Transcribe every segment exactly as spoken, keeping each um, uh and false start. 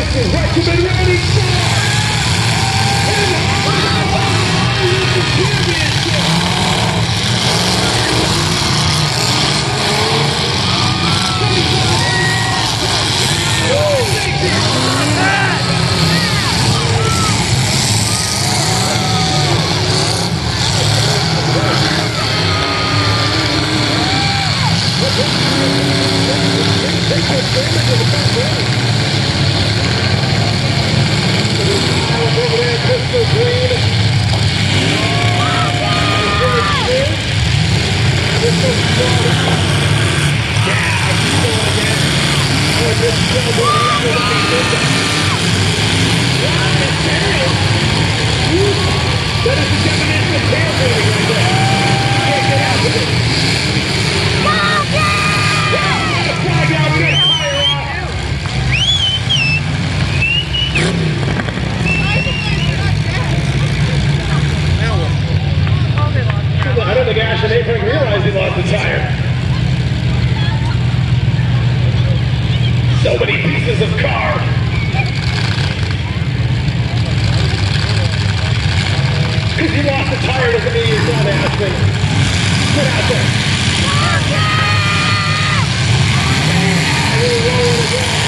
Texas Regiment ready for and the championship. I don't think Ashton Apron realized he lost the tire. So many pieces of car. Because you lost the tire doesn't mean you're done, Ashton. Get out there. We're rolling again.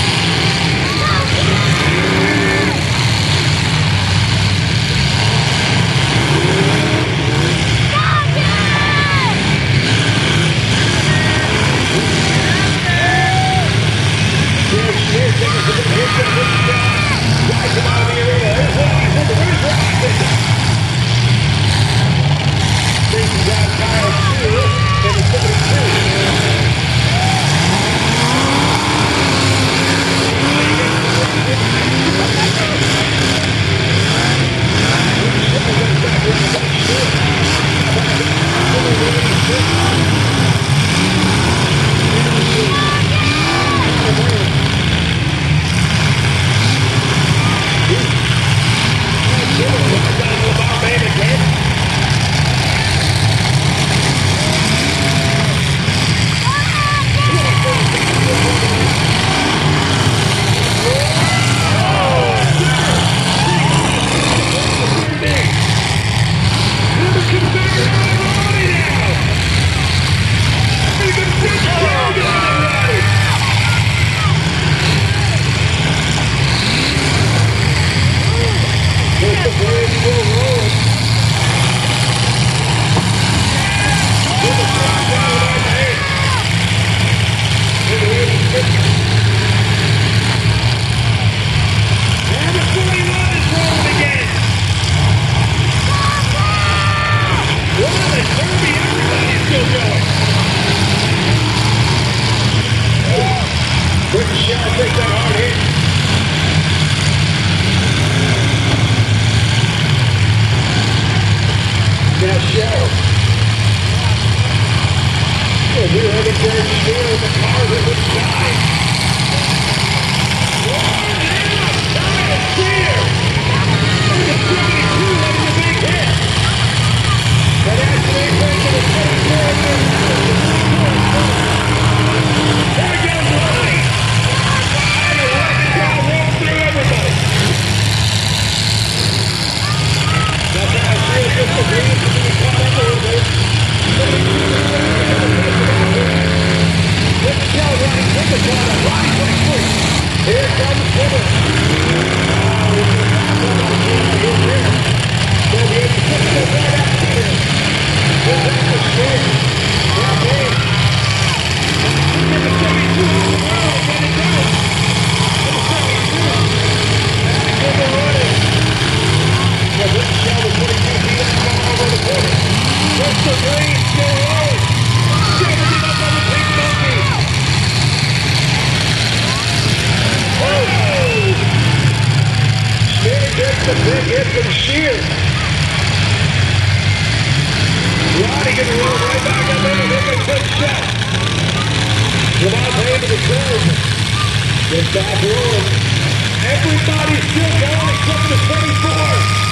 Everybody's still going except the twenty-four.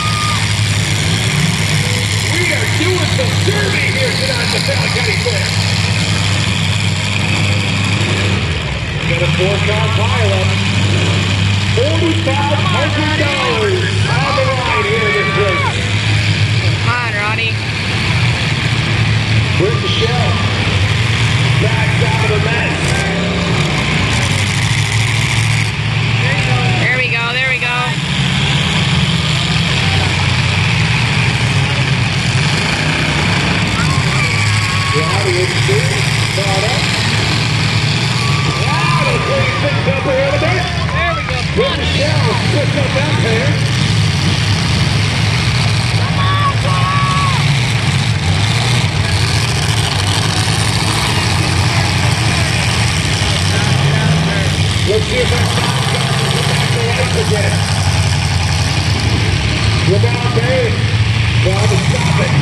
We are doing some derby here tonight at the Valley County Fair. Got a four-car pileup. Four Open doors on the line here in this race. Come on, Ronnie. Where's the shell? Backs out of the net. There we go, there we go. Robbie is two. Caught up. Wow, the twenty-six up a little bit. There we go. With the shell, push up that pair. Let's see if that stop got to get back to life again. LeBron James trying to stop it.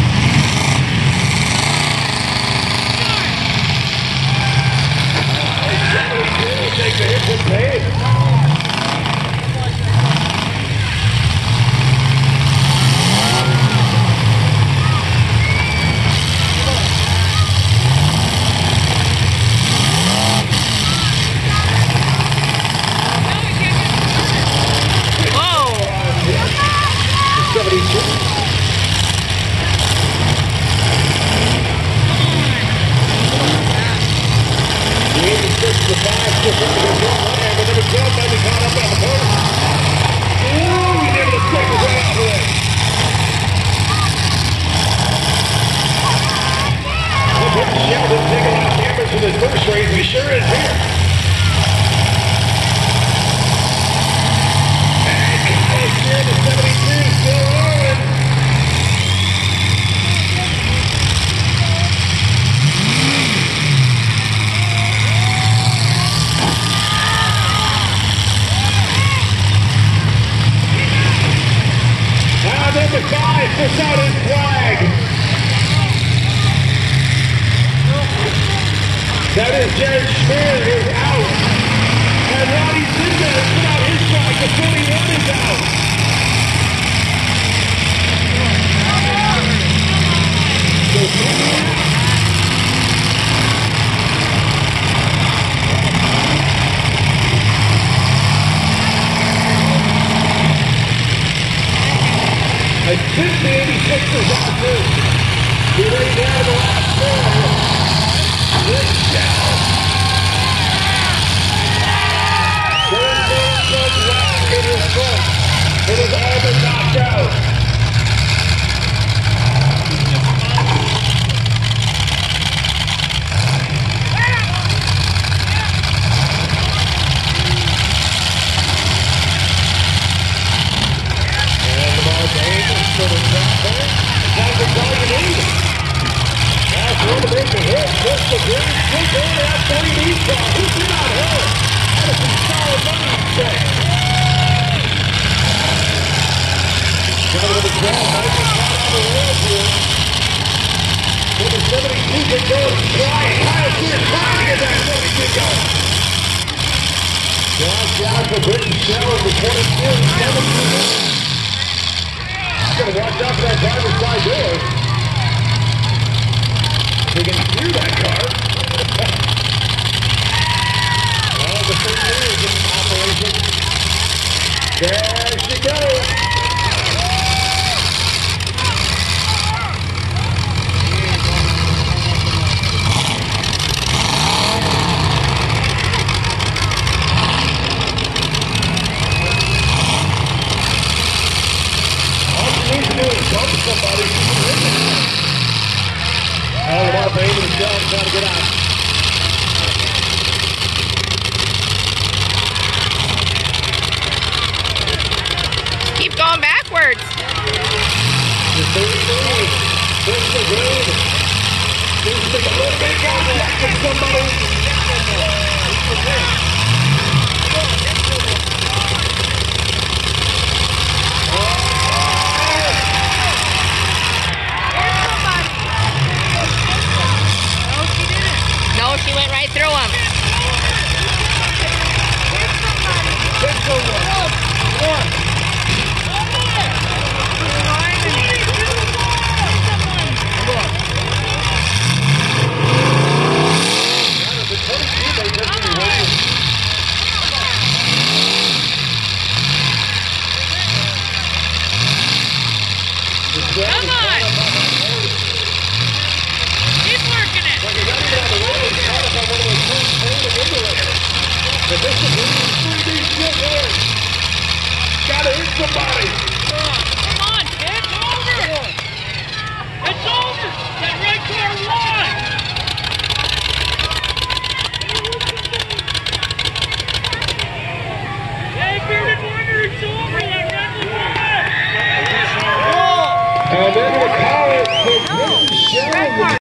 seventy-two takes a hit from Payne. That is Jared Schmier is out. And Ronnie Zinda has put out his flag. The forty-one is out. I think the eighty-six is out too. We're ready down to the last four. This down. Third man comes round in his front. It was all but knocked out. And the ball game is for the top there. That's all you need. That's one to make the hit. Just the green. Still going to that thirty deep shot. Who did not hit? That is some solid money check. Coming to the ground. Might be caught on the road here. With the seventy-two get going. Trying. Kyle Sears trying to get that seventy-two going. Josh down for Britton Shell in the twenty-two. seventeen. Going to watch out for that driver's side door. They can through that car. Well, the first is in operation. There she goes. All she needs to do is bump somebody. Oh, the ball paying himself, trying to get out. Keep going backwards. The thirty-three. Push the green. Seems to take a little bit of contact with somebody. No, she went right through him. Come on. Keep working it. Like he got it on the way, he's caught up on one of those first forward emulators. But this is three D still going. Gotta hit somebody. Come on, kid. It's over. It's over. That red car won. Hey, Bearded Wonder, it's over. That red won. And then the call it for Mister Shell.